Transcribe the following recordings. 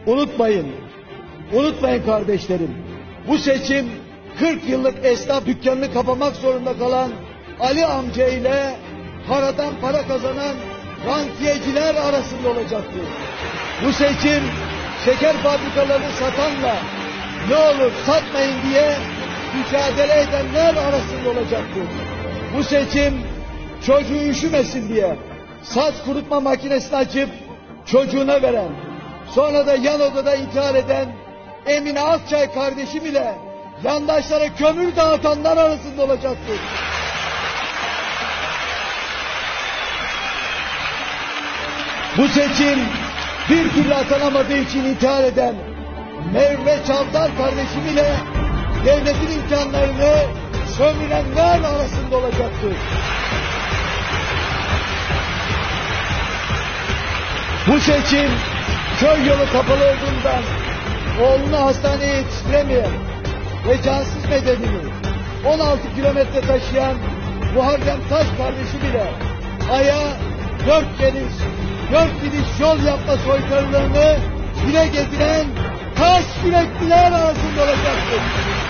Unutmayın, unutmayın kardeşlerim. Bu seçim 40 yıllık esnaf dükkanını kapamak zorunda kalan Ali amca ile paradan para kazanan rantiyeciler arasında olacaktır. Bu seçim şeker fabrikalarını satanla ne olur satmayın diye mücadele edenler arasında olacaktır. Bu seçim çocuğu üşümesin diye saç kurutma makinesini açıp çocuğuna veren, sonra da yan odada intihar eden Emine Akçay kardeşim ile yandaşlara kömür dağıtanlar arasında olacaktır. Bu seçim bir türlü atanamadığı için intihar eden Merve Çavdar kardeşim ile devletin imkanlarını sömürenler arasında olacaktır. Bu seçim köy yolu kapalı olduğundan oğlunu hastaneye yetiştiremeyen ve cansız bedenini 16 kilometre taşıyan Muharrem Taş kardeşim ile Ay'a 4 gidiş yol yapma soykırılarını dile getiren taş yürekliler arasında olacaktır.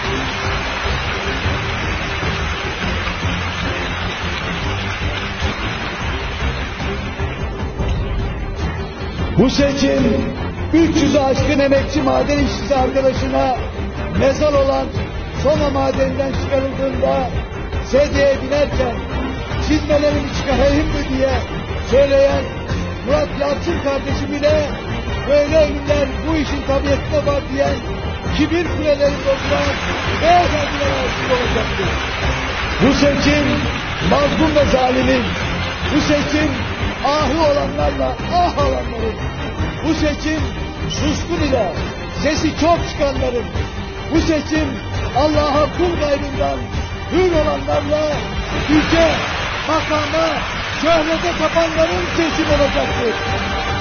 Bu seçim 300'ü aşkın emekçi maden işçisi arkadaşına mezar olan Soma madeninden çıkarıldığında sedyeye binerken çizmelerimi çıkarayım mı diye söyleyen Murat Yalçın kardeşim ile böyle ölümler bu işin tabiatına var diyen kibir kulelerinde oturan beyefendiler arasında olacaktır. Bu seçim mazlum ve zalimin, bu seçim ahı olanlarla ah alanların, bu seçim suskun ile sesi çok çıkanların, bu seçim Allah'a kul gayrından hür olanlarla ülke, makama, şöhrete tapanların seçimi olacaktır.